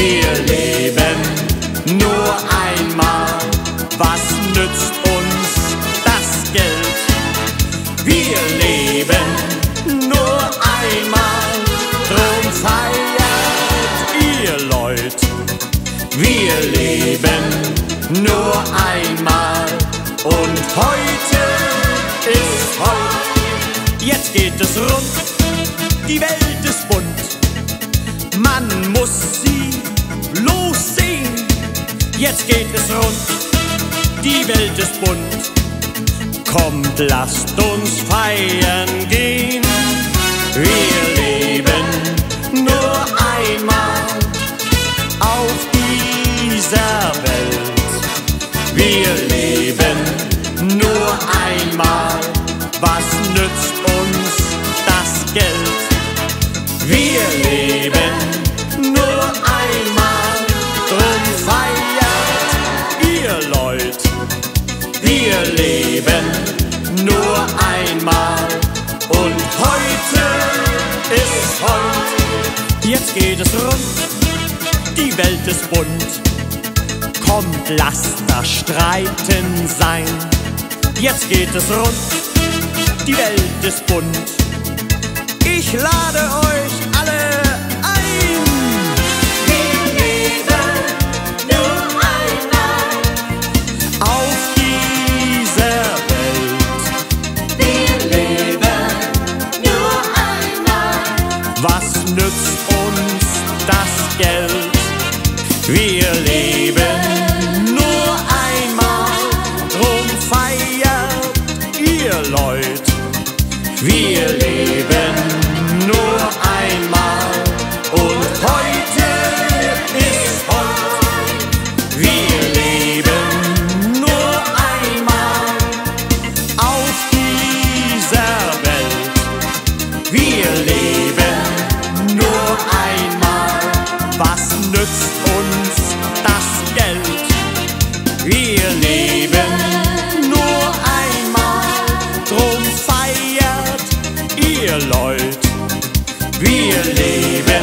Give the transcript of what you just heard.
Wir leben nur einmal, was nützt uns das Geld? Wir leben nur einmal, drum feiert ihr Leut. Wir leben nur einmal und heute ist heut. Jetzt geht es rund, die Welt ist bunt. Man muss sie lossehen. Jetzt geht es rund, die Welt ist bunt. Kommt, lasst uns feiern gehen. Wir leben nur einmal auf dieser Welt. Wir leben nur einmal, was nützt uns das Geld? Wir leben nur einmal, drum feiert ihr Leut. Wir leben nur einmal und heute ist heut. Jetzt geht es rund, die Welt ist bunt. Kommt, lasst das Streiten sein. Jetzt geht es rund, die Welt ist bunt. Ich lade euch alle ein. Wir leben nur einmal Auf dieser Welt. Wir leben nur einmal. Was nützt uns das Geld? Wir leben nur einmal, drum feiert ihr Leut. Wir leben nur einmal und heute ist heut. Wir leben nur einmal auf dieser Welt. Wir leben nur einmal, was nützt uns das Geld? Wir leben nur einmal, drum feiert ihr Leut. Wir leben